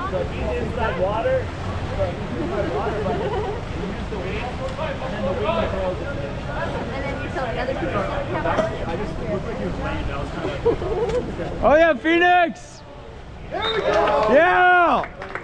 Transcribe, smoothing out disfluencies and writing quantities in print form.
So he's inside water, but you use the wing, and then the wing throws it. And then you tell the other people to come on. I just looked like he was laying down. Oh yeah, Phoenix! There we go! Yeah!